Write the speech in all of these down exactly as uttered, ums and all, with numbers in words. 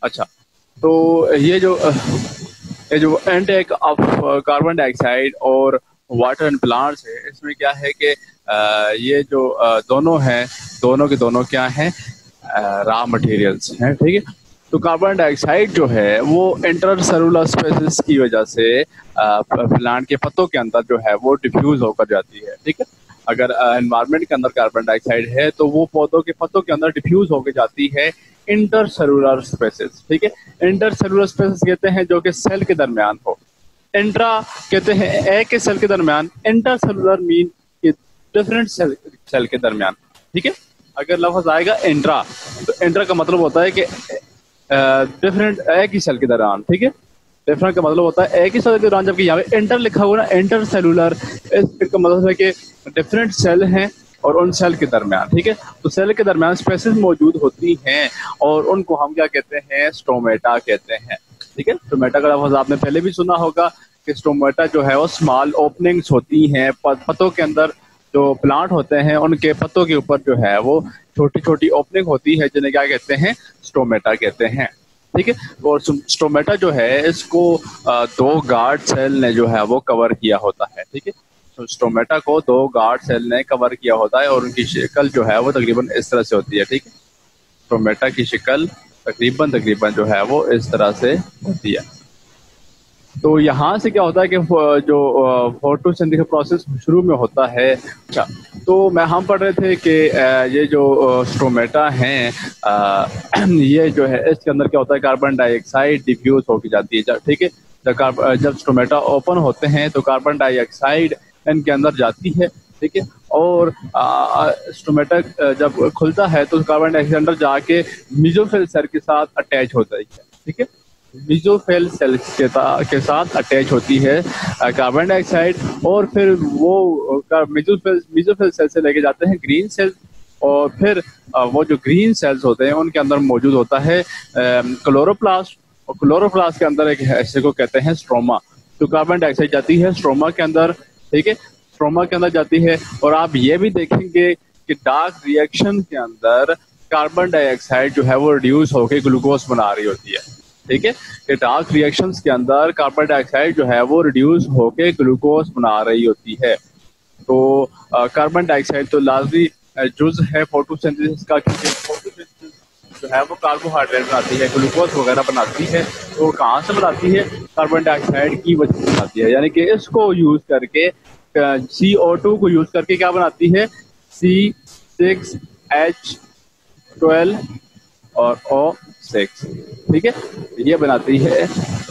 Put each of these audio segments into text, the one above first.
अच्छा, तो ये जो ये जो इनटेक ऑफ कार्बन डाइऑक्साइड और वाटर एंड प्लांट्स है, इसमें क्या है कि अ, ये जो अ, दोनों हैं, दोनों के दोनों क्या हैं, रॉ मटेरियल्स हैं, ठीक है। तो कार्बन डाइऑक्साइड जो है वो इंटर सेलुलर स्पेसिस की वजह से प्लांट के पत्तों के अंदर जो है वो डिफ्यूज होकर जाती है, ठीक है। अगर एनवायरनमेंट के अंदर कार्बन डाइऑक्साइड है तो वो पौधों के पत्तों के अंदर डिफ्यूज होकर जाती है इंटर सेलुलर स्पेसिस, ठीक है। इंटर सेलुलर स्पेसिस कहते हैं जो कि सेल के दरमियान हो। इंट्रा कहते हैं एक के सेल के दरमियान, inter cellular mean different cell cell के दरमियान, ठीक है। अगर लफ्ज आएगा इंट्रा, तो इंट्रा का मतलब होता है कि डिफरेंट एक ही सेल के दरमियान, ठीक है। डिफरेंट का मतलब होता है एक ही सेल के दौरान, जबकि यहाँ पे इंटर लिखा हुआ ना, इंटर सेलुलर, इसका मतलब है कि डिफरेंट सेल हैं और उन सेल के दरमियान, ठीक है। तो सेल के दरमियान स्पेसिस मौजूद होती हैं और उनको हम क्या कहते हैं, स्टोमेटा कहते हैं, ठीक है। स्टोमेटा का लफ्ज आपने पहले भी सुना होगा कि स्टोमेटा जो है वो स्मॉल ओपनिंग्स होती हैं पत्तों के अंदर। जो प्लांट होते हैं उनके पत्तों के ऊपर जो है वो छोटी छोटी ओपनिंग होती है, जिन्हें क्या कहते हैं, स्टोमेटा कहते हैं, ठीक है। और स्टोमेटा जो है इसको दो गार्ड सेल ने जो है वो कवर किया होता है, ठीक है। तो स्टोमेटा को दो गार्ड सेल ने कवर किया होता है और उनकी शक्ल जो है वो तकरीबन इस तरह से होती है, ठीक है। स्टोमेटा की शक्ल तकरीबन तकरीबन जो है वो इस तरह से होती है। तो यहाँ से क्या होता है कि जो फोटोसिंथेसिस प्रोसेस शुरू में होता है। अच्छा, तो मैं हम पढ़ रहे थे कि ये जो स्टोमेटा हैं, ये जो है इसके अंदर क्या होता है, कार्बन डाइऑक्साइड डिफ्यूज होकर जाती है, ठीक है। जब जब स्टोमेटा ओपन होते हैं तो कार्बन डाइऑक्साइड इनके अंदर जाती है, ठीक है। और स्टोमेटा जब खुलता है तो कार्बन डाइऑक्साइड अंदर जाके मेसोफिल सेल के साथ अटैच होता है, ठीक है। मेसोफिल सेल के, के साथ अटैच होती है कार्बन डाइऑक्साइड, और फिर वो मेसोफिल मेसोफिल सेल से लेके जाते हैं ग्रीन सेल, और फिर वो जो ग्रीन सेल्स होते हैं उनके अंदर मौजूद होता है क्लोरोप्लास्ट, और क्लोरोप्लास्ट के अंदर एक हिस्से को कहते हैं स्ट्रोमा। तो कार्बन डाइऑक्साइड जाती है स्ट्रोमा के अंदर, ठीक है, स्ट्रोमा के अंदर जाती है। और आप ये भी देखेंगे कि डार्क रिएक्शन के अंदर कार्बन डाइऑक्साइड जो है वो रिड्यूस होकर ग्लूकोज बना रही होती है, ठीक है। कि डार्क रिएक्शंस के अंदर कार्बन डाइऑक्साइड जो है वो रिड्यूस होकर ग्लूकोज बना रही होती है। तो कार्बन डाइऑक्साइड तो लाजमी जुज है फोटोसिंथेसिस का, क्योंकि फोटोसिंथेसिस जो है वो कार्बोहाइड्रेट बनाती है, ग्लूकोज वगैरह बनाती है। तो कहाँ से बनाती है, कार्बन डाइऑक्साइड की वजह से बनाती है। यानी कि इसको यूज करके सी ओ टू को यूज करके क्या बनाती है, सी सिक्स एच ट्वेल्व और ओ सिक्स, ठीक है, ये बनाती है।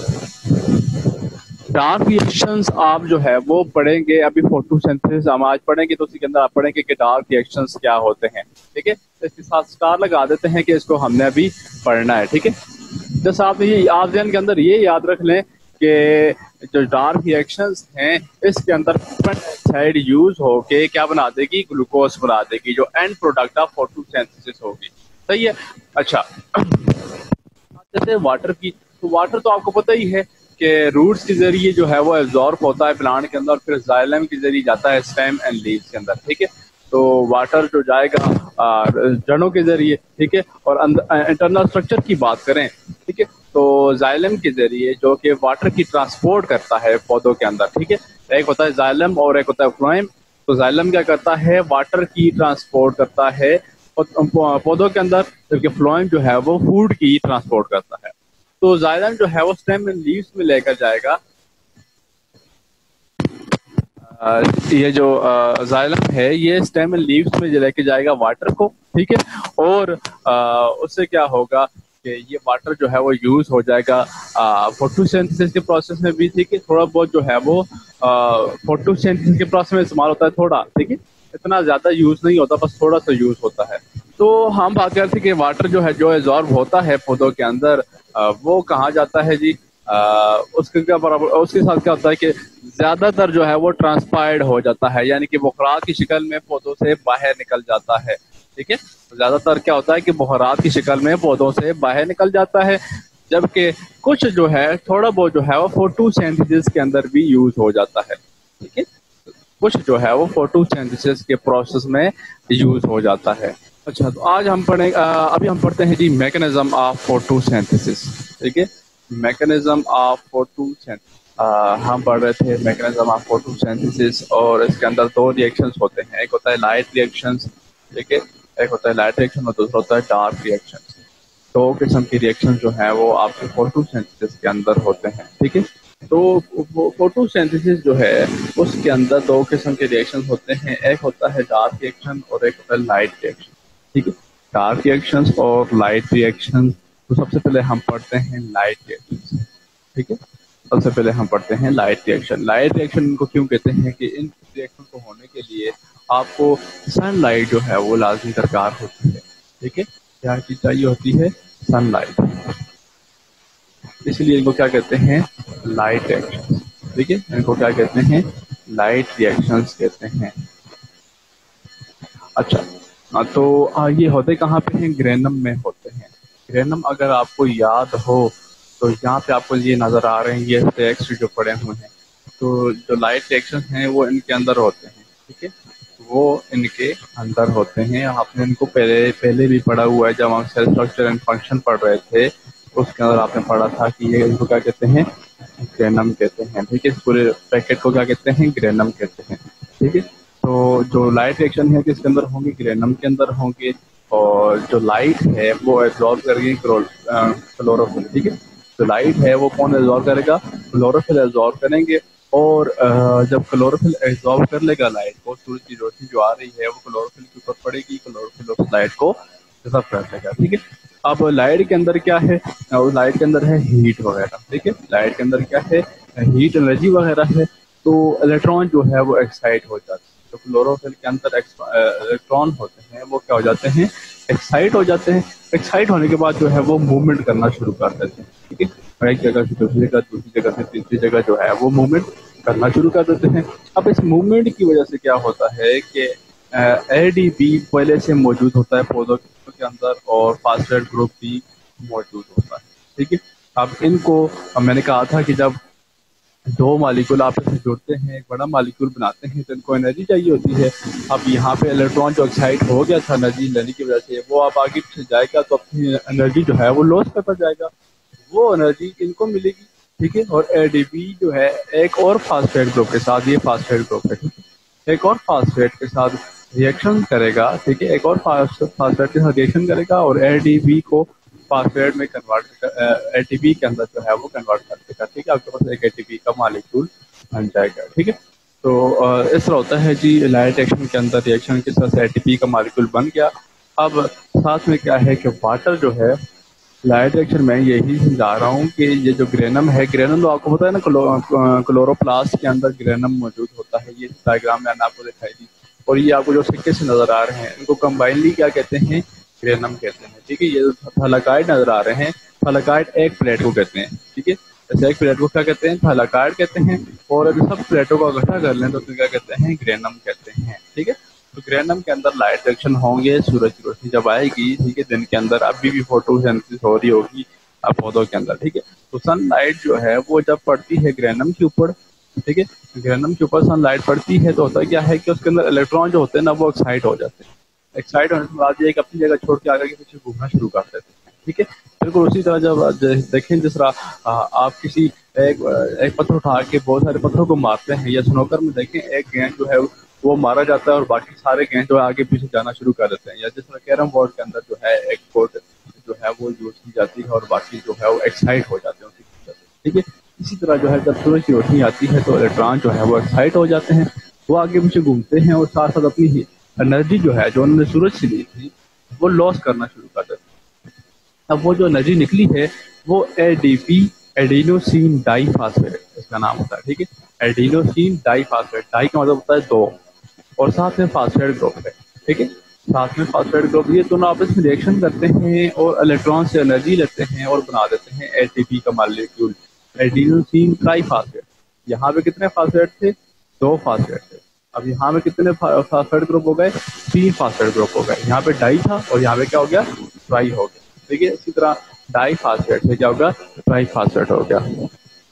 डार्क रिएक्शंस आप जो है वो पढ़ेंगे, अभी फोटोसिंथेसिस हम आज पढ़ेंगे तो उसके अंदर आप पढ़ेंगे कि डार्क रिएक्शंस क्या होते हैं, ठीक है। इसके साथ स्टार लगा देते हैं कि इसको हमने अभी पढ़ना है, ठीक है। जैसे आप ये आप ध्यान के अंदर ये याद रख लें कि जो डार्क रिएक्शंस हैं इसके अंदर कार्बन डाइऑक्साइड यूज होके क्या बना देगी, ग्लूकोज बना देगी, जो एंड प्रोडक्ट ऑफ फोटोसिंथेसिस होगी, सही है। अच्छा, जैसे वाटर की, तो वाटर तो आपको पता ही है कि रूट्स के जरिए जो है वो एब्जॉर्ब होता है प्लांट के अंदर, फिर जाइलम के जरिए जाता है स्टेम एंड लीव्स के अंदर, ठीक है। तो वाटर जो जाएगा जड़ों के जरिए, ठीक है। और इंटरनल स्ट्रक्चर की बात करें, ठीक है, तो जाइलम के जरिए जो कि वाटर की ट्रांसपोर्ट करता है पौधों के अंदर, ठीक है। एक होता है जाइलम और एक होता है फ्लोएम। तो जाइलम क्या करता है, वाटर की ट्रांसपोर्ट करता है पौधों के अंदर, जबकि फ्लोएम जो है वो फूड की ट्रांसपोर्ट करता है। तो जाइलम जो है वो स्टेम एंड लीव्स में लेकर जाएगा, आ, ये जो जाइलम है ये स्टेम एंड लीव्स में लेके जाएगा वाटर को, ठीक है। और आ, उससे क्या होगा कि ये वाटर जो है वो यूज हो जाएगा फोटोसिंथेसिस के प्रोसेस में भी, ठीक है। थोड़ा बहुत जो है वो फोटोसिंथेसिस के प्रोसेस में इस्तेमाल होता है थोड़ा, ठीक है, इतना ज्यादा यूज नहीं होता, बस थोड़ा सा यूज होता है। तो हम बात करते हैं कि वाटर जो है जो एब्जॉर्ब होता है पौधों के अंदर, वो कहाँ जाता है जी, आ, उसके क्या बराबर, उसके साथ क्या होता है कि ज्यादातर जो है वो ट्रांसपायर्ड हो जाता है, यानी कि बुखारात की शक्ल में पौधों से बाहर निकल जाता है, ठीक है। ज्यादातर क्या होता है कि बुखारात की शक्ल में पौधों से बाहर निकल जाता है, जबकि कुछ जो है थोड़ा बहुत जो है वो फोटोसिंथेसिस के अंदर भी यूज हो जाता है, ठीक है। कुछ जो है वो फोटोसिंथेसिस के प्रोसेस में यूज हो जाता है। अच्छा, तो आज हम पढ़े अ, अभी हम पढ़ते हैं जी मैकेनिज्म ऑफ फोटोसिंथेसिस। ठीक है, मैकेनिज्म ऑफ फोटोसिंथेसिस। हम पढ़ रहे थे मैकेनिज्म ऑफ फोटोसिंथेसिस, और इसके अंदर दो रिएक्शंस होते हैं। एक होता है लाइट रिएक्शंस, ठीक है, एक होता है लाइट रिएक्शन और दूसरा होता है डार्क रिएक्शंस। दो किस्म की रिएक्शन जो है वो आपके फोटोसिंथेसिस के अंदर होते हैं। ठीक है, तो फोटोसिंथेसिस जो है उसके अंदर दो किस्म के रिएक्शन होते हैं। एक होता है डार्क रिएक्शन और एक होता है लाइट रिएक्शन। ठीक है, डार्क रिएक्शंस और लाइट रिएक्शंस। तो सबसे पहले हम पढ़ते हैं लाइट रिएक्शंस। ठीक है, सबसे पहले हम पढ़ते हैं लाइट रिएक्शन। लाइट रिएक्शन इनको क्यों कहते हैं कि इन रिएक्शन को होने के लिए आपको सनलाइट जो है वो लाजमी दरकार होती है। ठीक है, क्या चीज चाहिए होती है? सनलाइट। इसलिए इनको क्या कहते हैं? Light reaction. ठीक है, इनको क्या कहते हैं? लाइट रिएक्शंस कहते हैं। अच्छा, हाँ, तो आ, ये होते कहाँ पे हैं? ग्रेनम में होते हैं। ग्रेनम अगर आपको याद हो तो यहाँ पे आपको ये नजर आ रहे हैं, ये टेक्स्ट जो पड़े हुए हैं। तो जो लाइट रिएक्शन हैं वो इनके अंदर होते हैं। ठीक है, वो इनके अंदर होते हैं। आपने इनको पहले पहले भी पढ़ा हुआ है, जब हम सेल स्ट्रक्चर एंड फंक्शन पढ़ रहे थे तो उसके अंदर आपने पढ़ा था कि ये इनको क्या कहते हैं? ग्रेनम कहते हैं। ठीक है, इस पूरे पैकेट को क्या कहते हैं? ग्रेनम कहते हैं। ठीक है, तो जो लाइट रिएक्शन है किसके अंदर होंगे? ग्रेनम के अंदर होंगे। और जो लाइट है वो एब्जॉर्ब करेगी क्लोरोफिल। ठीक है, जो लाइट है वो कौन एब्जॉर्ब करेगा? क्लोरोफिल एब्जॉर्ब करेंगे। और अ, जब क्लोरोफिल एब्जॉर्ब कर लेगा लाइट को, सूरज की रोशनी जो आ रही है वो क्लोरोफिल के ऊपर पड़ेगी, क्लोरोफिल उस लाइट को रिजर्व कर लेगा। ठीक है, अब लाइट के अंदर क्या है? और लाइट के अंदर है हीट वगैरह। ठीक है, लाइट के अंदर क्या है? हीट एनर्जी वगैरह है। तो इलेक्ट्रॉन जो है वो एक्साइट हो जाते हैं। जो क्लोरोफिल के अंदर इलेक्ट्रॉन होते हैं वो क्या हो जाते हैं? एक्साइट हो जाते हैं। एक्साइट होने के बाद जो है वो मूवमेंट करना शुरू कर देते हैं। ठीक है, एक जगह से दूसरी जगह, दूसरी जगह से तीसरी जगह जो है वो मूवमेंट करना शुरू कर देते हैं। अब इस मूवमेंट की वजह से क्या होता है कि एडीपी पहले से मौजूद होता है पौधों के अंदर, और फास्फेट ग्रुप भी मौजूद होता है। ठीक है, अब इनको, अब मैंने कहा था कि जब दो मालिक्यूल आपस में जुड़ते हैं, एक बड़ा मालिक्यूल बनाते हैं, तो इनको एनर्जी चाहिए होती है। अब यहाँ पे इलेक्ट्रॉन जो एक्साइट हो गया था एनर्जी लेने की वजह से, वो अब आगे पीछे जाएगा तो अपनी एनर्जी जो है वो लॉस करता जाएगा। वो एनर्जी इनको मिलेगी। ठीक है, और एडीपी जो है एक और फास्फेट ग्रुप के साथ, ये फास्फेट ग्रुप है, ठीक है, एक और फास्फेट के साथ रिएक्शन करेगा। ठीक है, एक और फास्फेट के साथ रिएक्शन करेगा और एडीपी को फास्फेट में कन्वर्ट, एटीपी के अंदर जो है वो कन्वर्ट कर देगा। ठीक है, आपके पास एक एटीपी का मॉलिक्यूल बन जाएगा। ठीक है, तो अ, इस तरह होता है जी लाइट रिएक्शन के अंदर। रिएक्शन के साथ एटीपी का मॉलिक्यूल बन गया। अब साथ में क्या है कि वाटर जो है लाइट रिएक्शन में, यही समझा रहा हूँ कि ये जो ग्रेनम है, ग्रेनम तो आपको पता है ना, क्लो, क्लोरोप्लास्ट के अंदर ग्रेनम मौजूद होता है। ये डायग्राम मैंने आपको दिखाई दी, और ये आपको जो सिक्के से नजर आ रहे हैं इनको कंबाइनली क्या कहते हैं? ग्रेनम कहते हैं। ठीक है, ये जो थैलाकाइड नजर आ रहे हैं, थैलाकाइड एक प्लेट को कहते हैं। ठीक है, जैसे एक प्लेट को क्या कहते हैं? थैलाकाइड कहते हैं। और अगर सब प्लेटों को इकट्ठा कर लें तो फिर क्या कहते हैं? ग्रेनम कहते हैं। ठीक है, तो ग्रेनम के अंदर लाइट रिएक्शन होंगे, सूरज की रोशनी जब आएगी, ठीक है, दिन के अंदर अभी भी फोटोसिंथेसिस हो रही होगी पौधों के अंदर। ठीक है, तो सनलाइट जो है वो जब पड़ती है ग्रेनम के ऊपर, ठीक है, ग्रेनम के ऊपर सनलाइट पड़ती है तो होता क्या है कि उसके अंदर इलेक्ट्रॉन जो होते हैं ना वो एक्साइट हो जाते हैं। एक्साइट होने के बाद ये एक अपनी जगह छोड़ के आगे के पीछे घूमना शुरू कर देते हैं। ठीक है, बिल्कुल उसी तरह जब देखें, जिस तरह आप किसी एक एक पत्थर उठा के बहुत सारे पत्थरों को मारते हैं, या स्नोकर में देखें एक गेंद जो है वो मारा जाता है और बाकी सारे गेंद जो है आगे पीछे जाना शुरू कर देते हैं। या जिस तरह कैरम बोर्ड के अंदर जो है एक बोर्ड जो है वो यूज की जाती है और बाकी जो है वो एक्साइट हो जाते हैं। ठीक है, इसी तरह जो है जब सूरज की रोशनी आती है तो इलेक्ट्रॉन जो है वो एक्साइट हो जाते हैं, वो आगे पीछे घूमते हैं और साथ साथ अपनी एनर्जी जो है जो उन्होंने सूरज से ली थी वो लॉस करना शुरू कर देते हैं। अब वो जो एनर्जी निकली है वो एडीपी, एडिनोसिन डाइफॉस्फेट इसका नाम होता है। ठीक है, एडिनोसिन डाइफॉस्फेट, डाई का मतलब होता है दो, और साथ में फास्फेट ग्रुप है। ठीक है, साथ में फास्फेट ग्रुप, ये दोनों आपस में रिएक्शन करते हैं और इलेक्ट्रॉन से एनर्जी लेते हैं और बना देते हैं एटीपी का मॉलिक्यूल, एडिनोसिन ट्राइफॉस्फेट। यहाँ पे कितने फास्फेट थे? दो फास्फेट थे। अब यहाँ पे कितने फास्फेट ग्रुप हो गए? तीन फास्फेट ग्रुप हो गए। यहाँ पे डाई था और यहाँ पे क्या हो गया? ट्राई हो गया। ठीक है, इसी तरह डाई फास्फेट से क्या होगा? ट्राई फास्फेट हो गया।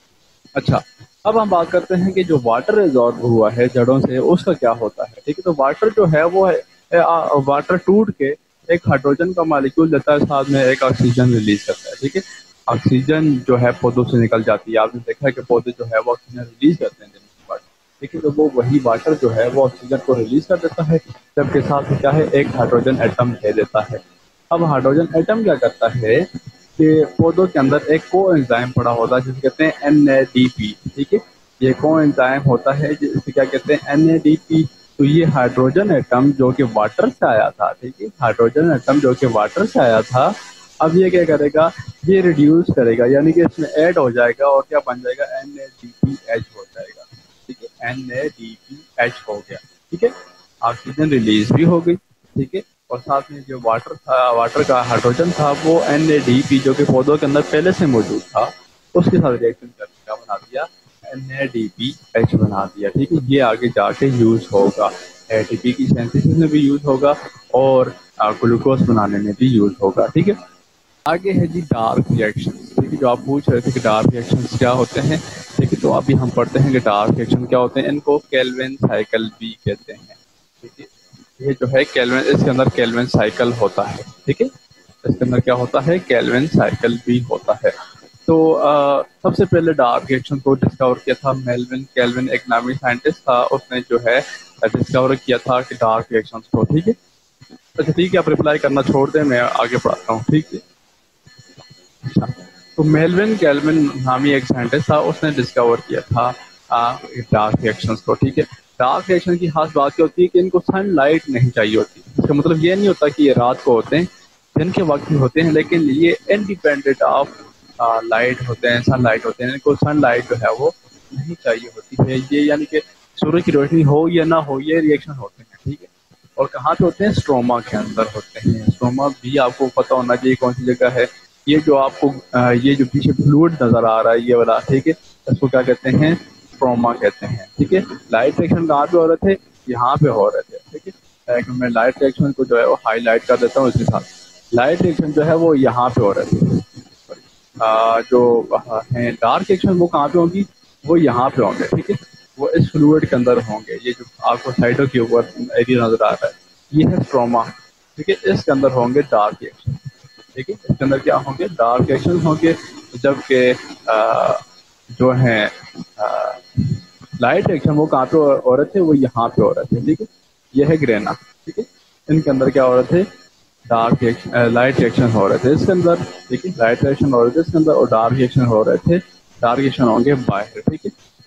अच्छा, अब हम बात करते हैं कि जो वाटर एब्जॉर्ब हुआ है जड़ों से उसका क्या होता है। ठीक है, तो वाटर जो है वो है, वाटर टूट के एक हाइड्रोजन का मॉलिक्यूल देता है, साथ में एक ऑक्सीजन रिलीज करता है। ठीक है, ऑक्सीजन जो है पौधों से निकल जाती है। आपने देखा है कि पौधे जो है वो ऑक्सीजन रिलीज करते हैं दिन के बाद। ठीक है, तो वो वही वाटर जो है वो ऑक्सीजन को रिलीज कर देता है, जबकि साथ में क्या है, एक हाइड्रोजन एटम दे देता है। अब हाइड्रोजन एटम क्या करता है कि पौधों के अंदर एक को एंजाइम पड़ा होता है जिसे कहते हैं एन ए डी पी। ठीक है, ये को एंजाइम होता है जिसे क्या कहते हैं, एन ए डी पी। तो ये हाइड्रोजन एटम जो कि वाटर से आया था, ठीक है, हाइड्रोजन एटम जो कि वाटर से आया था, अब ये क्या करेगा, ये रिड्यूस करेगा, यानी कि इसमें ऐड हो जाएगा और क्या बन जाएगा, N A D P H हो जाएगा। ठीक है, N A D P H हो गया। ठीक है, ऑक्सीजन रिलीज भी हो गई। ठीक है, और साथ में जो वाटर था, वाटर का हाइड्रोजन था, वो एन ए डी पी जो कि पौधों के अंदर पहले से मौजूद था, उसके साथ रिएक्शन करके क्या बना दिया, N A D P H बना दिया। ठीक है, ये आगे जाके यूज होगा, ए टी पी की सिंथेसिस में भी यूज होगा और ग्लूकोज बनाने में भी यूज होगा। ठीक है, आगे है जी डार्क रिएक्शन। ठीक है, जो आप पूछ रहे थे कि डार्क रिएक्शन क्या होते हैं, ठीक है, तो अभी हम पढ़ते हैं कि डार्क रिएक्शन क्या होते हैं। इनको केल्विन साइकिल भी कहते हैं। ठीक है, ये जो है केल्विन, इसके अंदर केल्विन साइकिल होता है। ठीक है, इसके अंदर क्या होता है, केल्विन साइकिल भी होता है। तो आ, सबसे पहले डार्क रिएक्शन को डिस्कवर किया था मेल्विन केल्विन, एक नामी साइंटिस्ट था, उसने जो है डिस्कवर किया था कि डार्क रिएक्शन को। ठीक है, अच्छा ठीक है, आप रिप्लाई करना छोड़ दें, मैं आगे पढ़ाता हूँ। ठीक है, अच्छा, तो मेल्विन केल्विन नामी एक साइंटिस्ट था, उसने डिस्कवर किया था डार्क रिएक्शंस को। ठीक है, डार्क रिएक्शन की खास बात क्या होती है कि इनको सनलाइट नहीं चाहिए होती। इसका मतलब ये नहीं होता कि ये रात को होते हैं, दिन के वक्त भी होते हैं, लेकिन ये इंडिपेंडेंट ऑफ लाइट होते हैं, सनलाइट होते हैं। इनको सनलाइट जो है वो नहीं चाहिए होती है। ये यानी कि सूर्य की रोशनी हो या ना हो, ये रिएक्शन होते हैं। ठीक है, और कहाँ पे होते हैं, स्ट्रोमा के अंदर होते हैं। स्ट्रोमा भी आपको पता होना चाहिए कौन सी जगह है। ये जो आपको ये जो पीछे फ्लूइड नजर आ रहा है ये वाला, ठीक है, इसको क्या कहते हैं, स्ट्रोमा कहते हैं। ठीक है, लाइट रिएक्शन कहाँ पे हो रहे थे, यहाँ पे हो रहे थे। ठीक है, मैं लाइट रिएक्शन को जो है वो हाईलाइट कर देता हूँ इसके साथ। लाइट रिएक्शन जो है वो यहाँ पे हो रहे थे। आ, जो है डार्क रिएक्शन वो कहाँ पे होंगी, वो यहाँ पे होंगे। ठीक है, वो इस फ्लूइड के अंदर होंगे। ये जो आपको साइडों के ऊपर एरिया नजर आ रहा है, ये है स्ट्रोमा। ठीक है, इसके अंदर होंगे डार्क रिएक्शन। ठीक है, इसके अंदर क्या होंगे, डार्क रिएक्शन होंगे, जबकि जो है लाइट रिएक्शन वो कहाँ पे हो रहे थे, वो यहाँ पे हो रहे थे। ठीक है, ये है ग्रेना। ठीक है, इनके अंदर क्या हो रहे थे, डार्क रिएक्शन, लाइट रिएक्शन हो रहे थे इसके अंदर। ठीक है, लाइट रिएक्शन हो रहे थे इसके अंदर और डार्क रिएक्शन हो रहे थे। डार्क रिएक्शन होंगे बाहर। ठीक है,